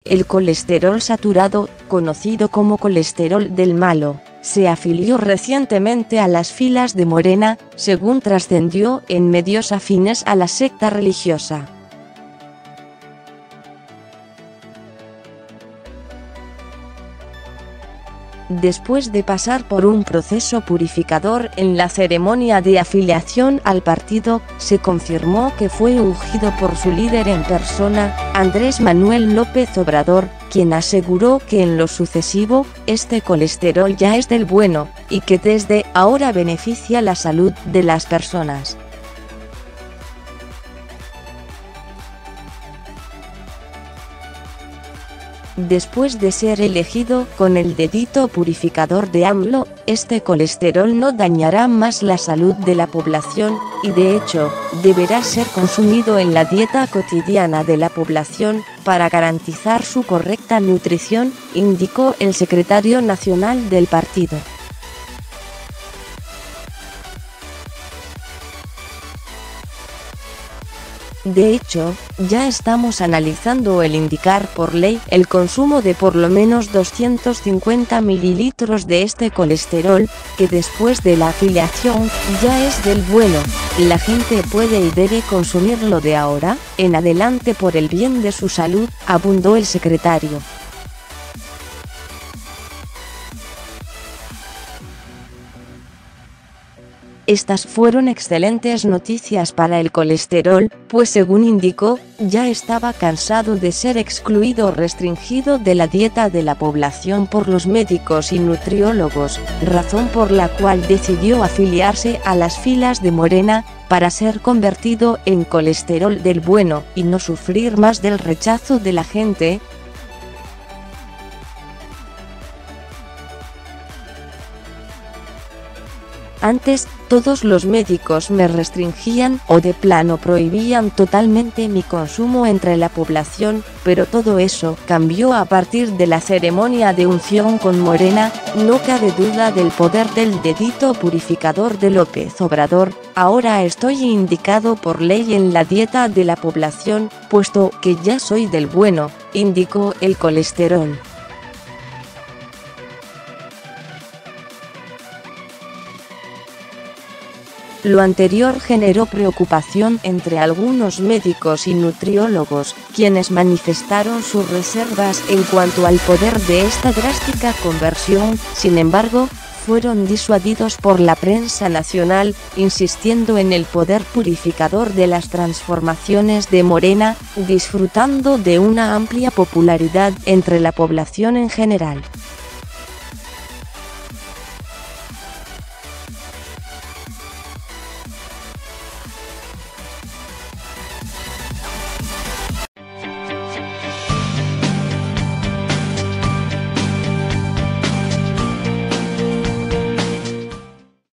el colesterol saturado, conocido como colesterol del malo, se afilió recientemente a las filas de Morena, según trascendió en medios afines a la secta religiosa. Después de pasar por un proceso purificador en la ceremonia de afiliación al partido, se confirmó que fue ungido por su líder en persona, Andrés Manuel López Obrador, quien aseguró que en lo sucesivo, este colesterol ya es del bueno, y que desde ahora beneficia la salud de las personas. Después de ser elegido con el dedito purificador de AMLO, este colesterol no dañará más la salud de la población, y de hecho, deberá ser consumido en la dieta cotidiana de la población, para garantizar su correcta nutrición, indicó el secretario nacional del partido. De hecho, ya estamos analizando el indicar por ley el consumo de por lo menos 250 mililitros de este colesterol, que después de la afiliación, ya es del bueno. La gente puede y debe consumirlo de ahora en adelante por el bien de su salud, abundó el secretario. Estas fueron excelentes noticias para el colesterol, pues según indicó, ya estaba cansado de ser excluido o restringido de la dieta de la población por los médicos y nutriólogos, razón por la cual decidió afiliarse a las filas de Morena, para ser convertido en colesterol del bueno y no sufrir más del rechazo de la gente. Antes, todos los médicos me restringían o de plano prohibían totalmente mi consumo entre la población, pero todo eso cambió a partir de la ceremonia de unción con Morena. No cabe duda del poder del dedito purificador de López Obrador. Ahora estoy indicado por ley en la dieta de la población, puesto que ya soy del bueno, indicó el colesterol. Lo anterior generó preocupación entre algunos médicos y nutriólogos, quienes manifestaron sus reservas en cuanto al poder de esta drástica conversión. Sin embargo, fueron disuadidos por la prensa nacional, insistiendo en el poder purificador de las transformaciones de Morena, disfrutando de una amplia popularidad entre la población en general.